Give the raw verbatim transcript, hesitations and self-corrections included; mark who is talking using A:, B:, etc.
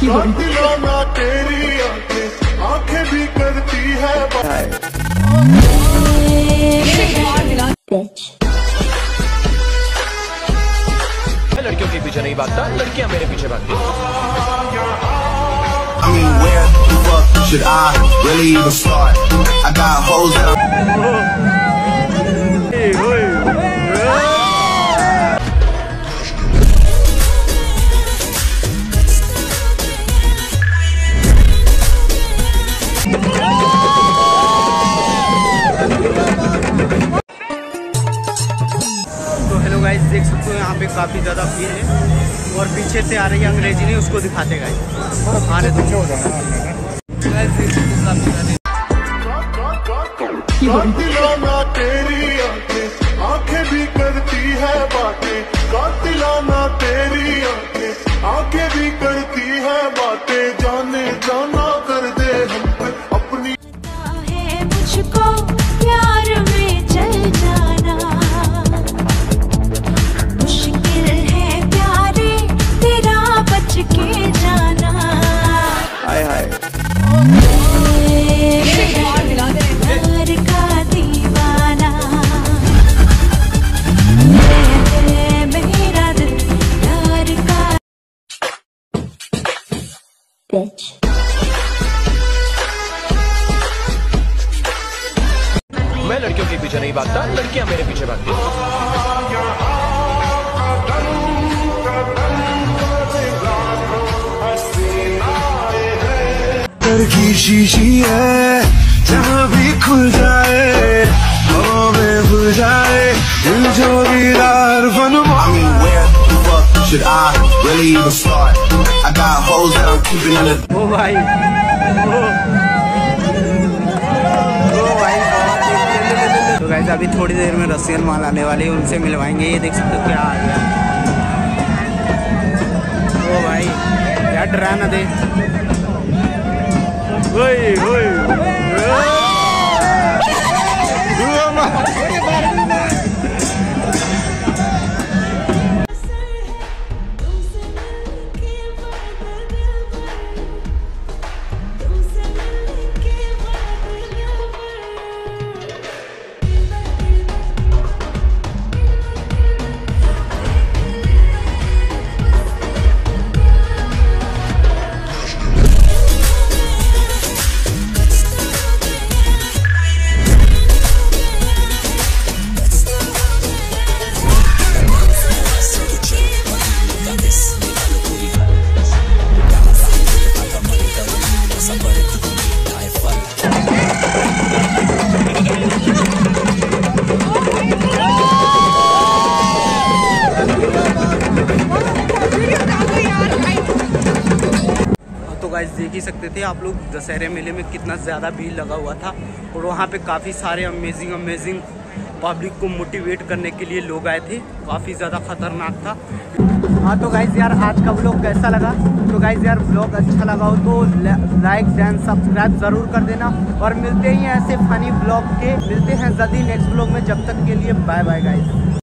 A: दिलाना तेरी आंखें आंखें भी करती है।
B: मैं लड़कियों के पीछे नहीं भागता, लड़कियां मेरे पीछे भागती हैं।
C: I mean, where the fuck should I really even start? I got hoes that
B: Hey, hey.
D: तो हेलो गाइस, देख सकते हो यहाँ पे काफ़ी ज़्यादा भीड़ है और पीछे से आ रही है अंग्रेजी नहीं, उसको दिखाते गाइस। आने दो
A: दिलाना तेरी आंखें आंखें भी करती है बातें। दिलाना तेरी आंखें आंखें भी करती है बातें। जाने जाना कर दे हम पे अपनी
E: है मुझको प्यार में चल जाना। मुश्किल है प्यारे तेरा बच के जाना।
D: हाय हाय
E: प्यार का दीवाना मेरा दिल प्यार का। Bitch.
B: मैं लड़कियों के पीछे नहीं भागता, लड़कियां मेरे पीछे भागती हैं।
C: की शीशी है जहाँ भी खुल जाए हवा में भूल जाए दिल जो दीदार फन। I mean, where the fuck should I really even start? I got hoes that I'm keeping in the.
D: ओ भाई ओ, ओ भाई तो गाइस अभी थोड़ी देर में रसियन माल आने वाले हैं, उनसे मिलवाएंगे। ये देख सकते हो क्या आ गया। ओ भाई यार डरा ना दे। ओए ओए गाइस देख ही सकते थे आप लोग दशहरे मेले में कितना ज़्यादा भीड़ लगा हुआ था और वहाँ पे काफ़ी सारे अमेजिंग अमेजिंग पब्लिक को मोटिवेट करने के लिए लोग आए थे। काफ़ी ज़्यादा खतरनाक था। हाँ तो गाइस यार आज का व्लॉग कैसा लगा? तो गाइस यार व्लॉग अच्छा लगा हो तो लाइक एंड सब्सक्राइब ज़रूर कर देना और मिलते ही ऐसे फनी व्लॉग के मिलते हैं जल्दी नेक्स्ट व्लॉग में। जब तक के लिए बाय बाय गाइस।